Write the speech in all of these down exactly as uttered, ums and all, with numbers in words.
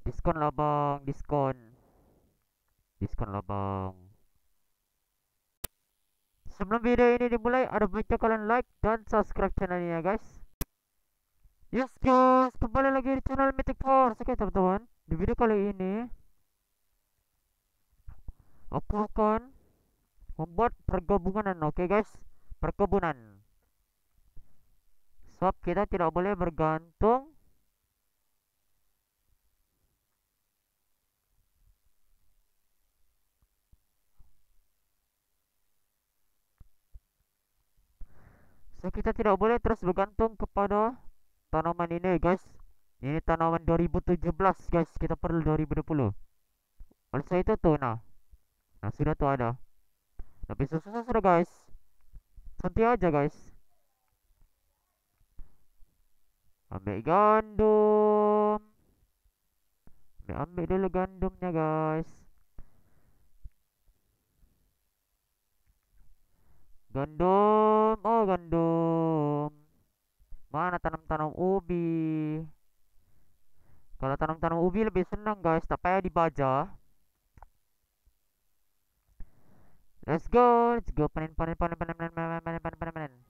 Diskon lah bang, diskon. Diskon lah bang. Sebelum video ini dimulai, ada baiknya kalian like dan subscribe channel ini ya guys. Yes guys, kembali lagi di channel Mythic Force. Oke teman-teman, di video kali ini aku akan membuat perkebunan. Oke guys, perkebunan. Sebab kita tidak boleh bergantung So kita tidak boleh terus bergantung kepada tanaman ini guys. Ini tanaman dua ribu tujuh belas guys, kita perlu dua ribu dua puluh. Oleh sebab itu tuh nah. Nah sudah tuh ada. Tapi susah sudah guys. Santai aja guys. Ambil gandum. Ambil, ambil dulu gandumnya guys. Gandum. Oh gandum. Mana tanam-tanam ubi? Kalau tanam-tanam ubi lebih senang guys. Tak payah dibaja. Let's go. Let's go. Panen panen panen panen panen panen panen panen panen panen.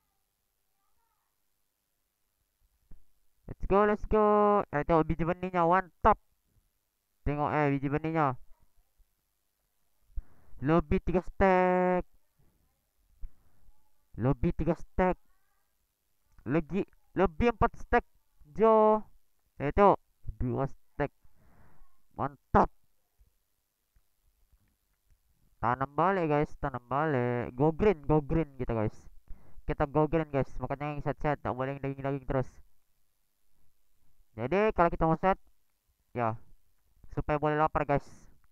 Let's go, let's go. Eh, tengok biji benihnya, mantap. Tengok eh biji benihnya. Lebih tiga stack. Lebih tiga stack. Lagi lebih empat stack. Jo. Eh, tengok. Dua stack. Mantap. Tanam balik guys, tanam balik. Go green, go green kita guys. Kita go green guys. Makanya yang set-set, tak boleh yang daging-daging terus. Jadi kalau kita mau set, ya supaya boleh lapar guys.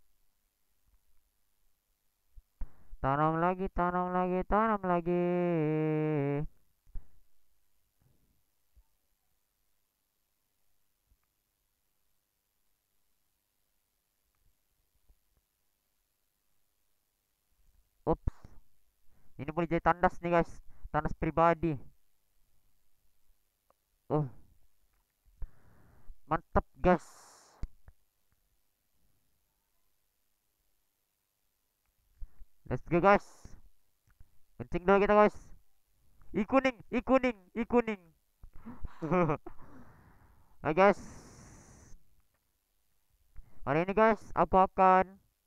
Tanam lagi, tanam lagi, tanam lagi. Ups. Ini boleh jadi tandas nih guys. Tandas pribadi. Oh, mantap guys. Let's go guys. Kencing dulu kita guys. I kuning, i kuning, i kuning. Hai guys. Hari ini guys, aku akan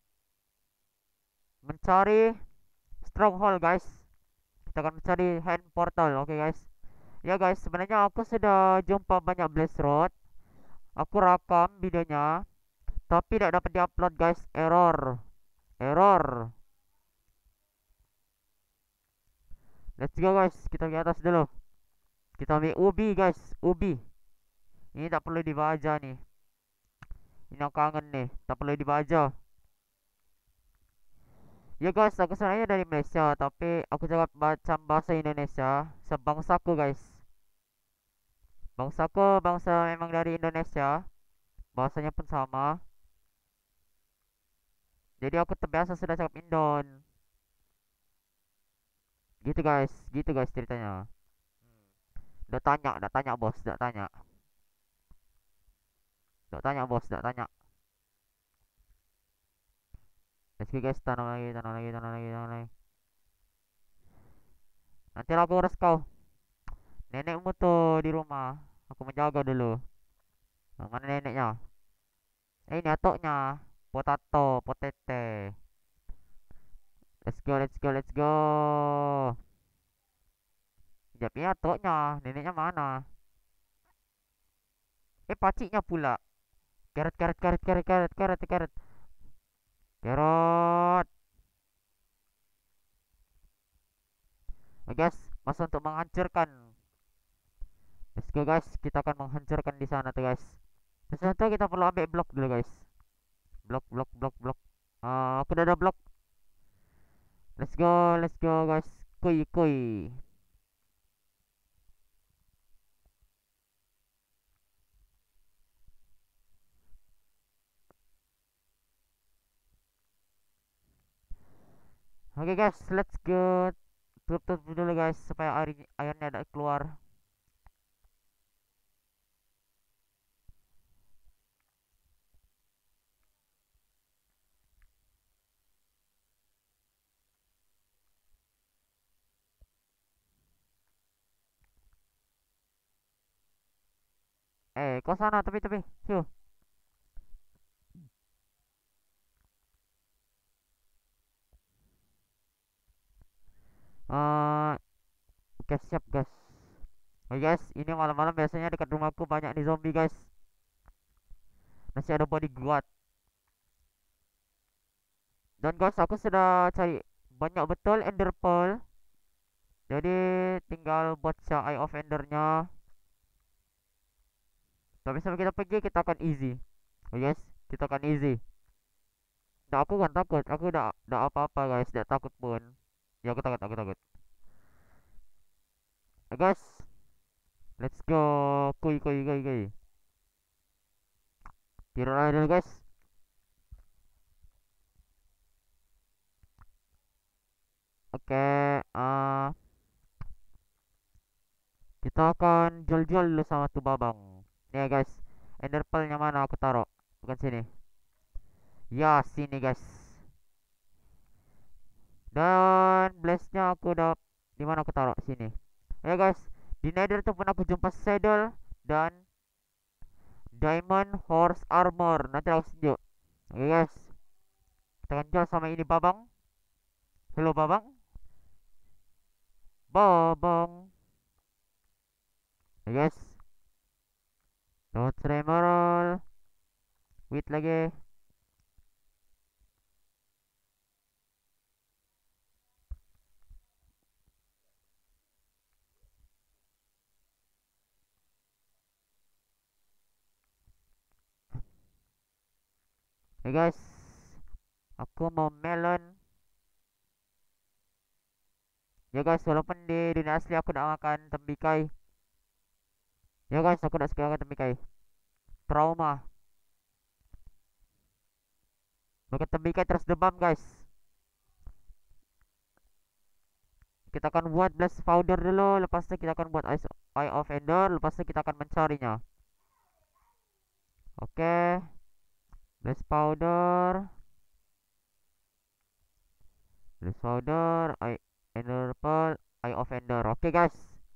mencari stronghold guys. Kita akan mencari hand portal, oke okay, guys. Ya guys, sebenarnya aku sudah jumpa banyak blaze rod. Aku rakam videonya, tapi tidak dapat diupload guys. Error, error. Let's go guys, kita ke atas dulu. Kita ambil ubi guys, ubi. Ini tak perlu dibaca nih. Ini aku kangen nih, tak perlu dibaca. Ya guys, aku sebenarnya dari Malaysia, tapi aku cakap macam bahasa Indonesia. Sebangsaku guys. Bangsaku bangsa memang dari Indonesia. Bahasanya pun sama. Jadi aku terbiasa sudah cakap Indon. Gitu guys, gitu guys ceritanya. Udah tanya, udah tanya bos, udah tanya. Udah tanya bos, udah tanya. Let's go guys, tanam lagi, tanam lagi, tanam lagi, tanam lagi. Nanti aku urus kau. Nenekmu tuh di rumah. Aku menjaga dulu. Nah, mana neneknya? Eh ini atoknya. Potato, potete. Let's go, let's go, let's go. Sekejap ini atoknya. Neneknya mana? Eh paciknya pula. Carrot, carrot, carrot, carrot, carrot, carrot, carrot. Carrot. Oke guys, masa untuk menghancurkan. Let's go guys, kita akan menghancurkan di sana tuh guys. Di sana tuh kita perlu ambil blok dulu guys. Blok, blok, blok, blok. Ah, aku udah ada blok. Let's go, let's go guys. Kuy, kuy. Oke guys, let's go. Tutup dulu guys supaya air airnya ada keluar. Eh, kau sana tepi tepi. Siu. Eh, oke siap guys. Oke guys, ini malam-malam biasanya dekat rumahku banyak nih zombie guys. Masih ada bodyguard. Dan guys, aku sudah cari banyak betul ender pearl. Jadi tinggal buat si eye of endernya. Tapi sampai kita pergi kita akan easy. Oke guys, kita akan easy. Nah, aku kan takut. Aku udah udah apa-apa guys, tidak takut pun. Ya aku takut, aku takut. Oke guys, let's go. Kuy kuy kuy kuy. Tidur aja dulu guys. Oke, eh kita akan jual-jual dulu sama tuh babang. Nih ya guys, ender pearl-nya mana aku taruh? Bukan sini. Ya, sini guys. Dan blast-nya aku udah di mana aku taruh? Sini. Ya guys, di Nether tuh pun aku jumpa saddle dan diamond horse armor. Nanti aku tunjuk. Oke guys, kita akan jual sama ini babang. Halo babang. Babang. Ya guys, dapat emerald. Wait lagi. Ya guys, aku mau melon. Ya guys, walaupun di dunia asli aku tidak makan tembikai. Ya guys, aku tidak suka makan tembikai. Trauma. Makan tembikai terus demam guys. Kita akan buat blast powder dulu. Lepas itu kita akan buat ice eye of ender. Lepas itu kita akan mencarinya. Oke, blast powder. Blast powder, eye ender pearl, eye of ender. Oke guys.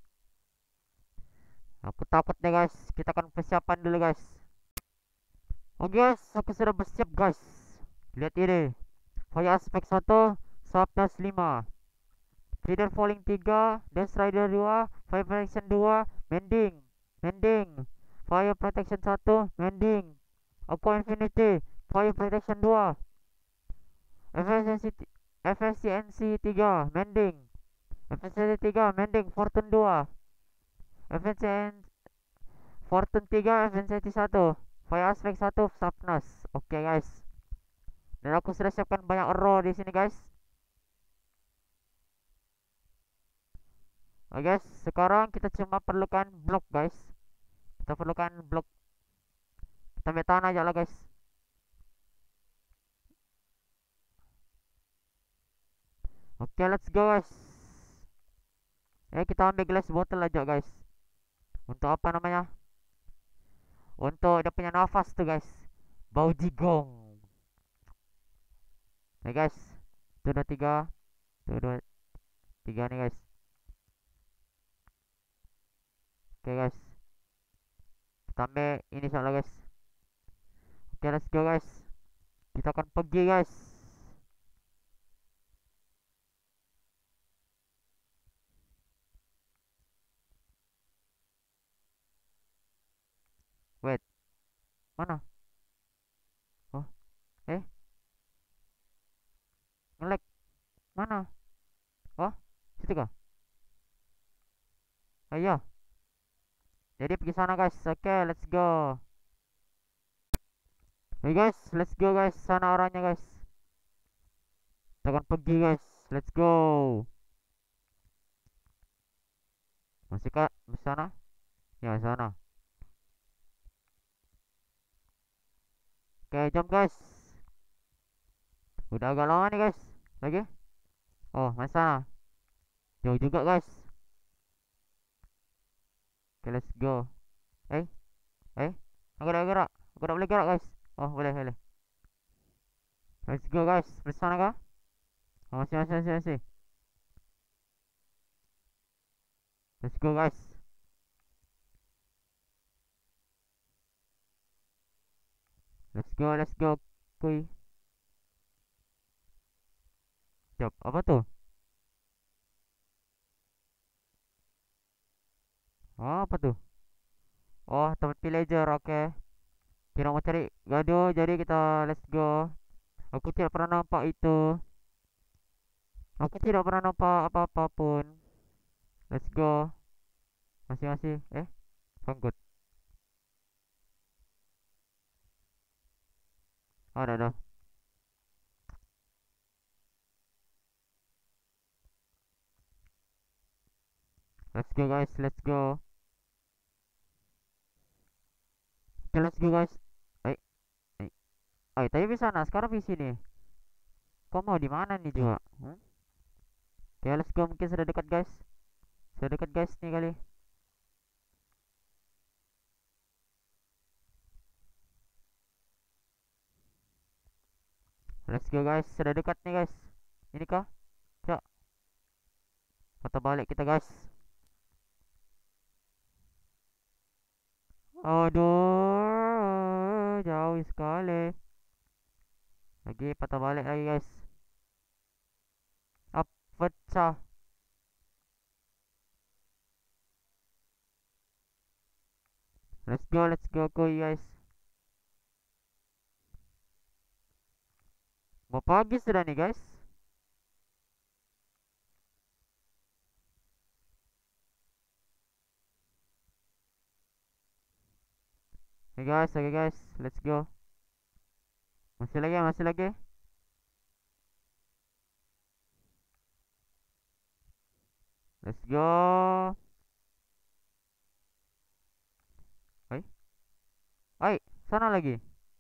Aku takut deh guys. Kita akan persiapan dulu guys. Oke guys, aku sudah bersiap guys. Lihat ini. Fire aspect satu, sharpness lima. Feeder falling tiga, Death Rider dua, Fire protection dua, mending. Mending. Fire protection satu, mending. Aqua infinity, Fire protection dua. Efficiency efficiency tiga, mending. Efficiency tiga, mending. Fortune dua. Efficiency Fortune tiga, efficiency satu. Fire aspect satu, sharpness. Oke okay, guys. Dan aku sudah siapkan banyak raw di sini guys. Oke guys, sekarang kita cuma perlukan blok guys. Kita perlukan blok. Kita ambil tanah aja lah guys. Oke, let's go guys. Eh, kita ambil glass bottle aja guys. Untuk apa namanya? Untuk dia punya nafas tuh guys. Bau jigong. Nih guys. Tuh udah tiga. Tuh dua. Tiga nih guys. Oke guys. Kita ambil ini soalnya guys. Oke, let's go guys. Kita akan pergi guys. Wait. Mana? Oh, eh, ngelag. Mana? Oh, situ kah? Ayo. Jadi pergi sana guys. Oke, let's go. Hey guys, let's go guys. Sana orangnya guys. Kita akan pergi guys. Let's go. Masih kak? Di sana? Ya, sana. Oke, jump guys. Udah agak lama nih guys. Lagi? Oh, mana sana? Jauh juga guys. Oke, let's go. Eh, eh. Aku udah gerak. Aku udah boleh gerak guys. Oh, boleh, boleh. Let's go guys. Di sana kah? Oh, masih, masih, masih, masih. Let's go guys. go, let's go, kuy. Jap, apa tuh? Oh, apa tuh? Oh, tempat villager, oke. Kita mau cari gaduh, jadi kita let's go. Aku tidak pernah nampak itu. Aku tidak pernah nampak apa-apa pun. Let's go. Masih-masih. Eh, sangkut. Oh, ada, ada. Let's go, guys. Let's go. Oke, let's go, guys. Eh, eh. Oh, tadi di sana. Sekarang di sini. Kau mau di mana nih juga? Hmm? Oke, let's go. Mungkin sudah dekat, guys. Sudah dekat, guys, nih kali. Let's go, guys. Sudah dekat nih, guys. Ini kah? Cok. Foto balik kita, guys. Aduh, jauh sekali. Lagi patah balik lagi, guys. Up, pecah. Let's go, let's go, go, guys. Mau pagi sudah nih, guys. Oke, guys, oke, guys. Let's go. Masih lagi, masih lagi. Let's go. Hai, hai, sana lagi.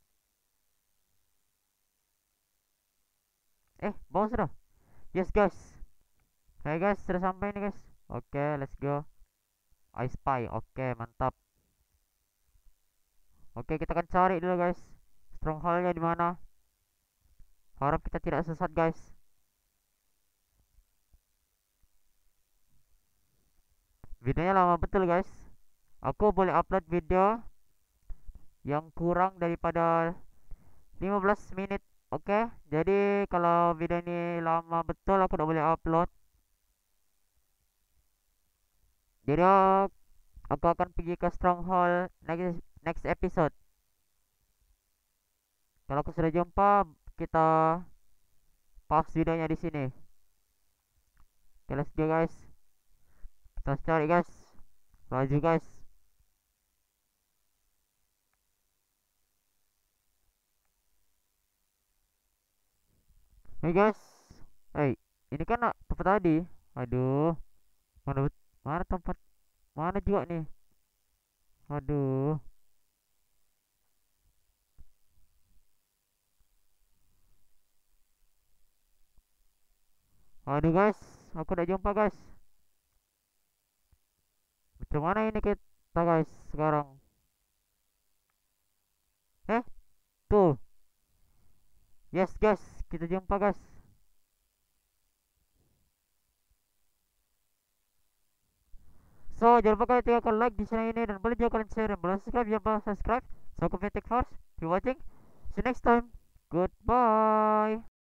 Eh, bawah sudah. Yes, guys. Hai, guys, sudah sampai nih, guys. Oke, let's go. I spy. Oke, mantap. Oke, kita akan cari dulu, guys. Strongholdnya di mana? Harap kita tidak sesat, guys. Videonya lama betul, guys. Aku boleh upload video yang kurang daripada lima belas menit. Oke, jadi kalau video ini lama betul aku udah boleh upload. Jadi aku akan pergi ke Stronghold next next episode. Kalau aku sudah jumpa, kita pause videonya di sini. Oke, let's go, guys. Kita harus cari, guys. Laju, guys. Hey, guys. Hey, ini kan ah, tempat tadi. Aduh, mana bet- mana tempat mana juga nih? Aduh. Aduh, guys. Aku udah jumpa, guys. Macam mana ini kita, guys, sekarang? Eh, tuh. Yes, guys. Kita jumpa, guys. So, jangan lupa kalian tinggalkan like di channel ini dan boleh juga kalian share dan boleh subscribe. Jangan lupa subscribe. So, aku Fintech Force. If you watching. See you next time. Goodbye.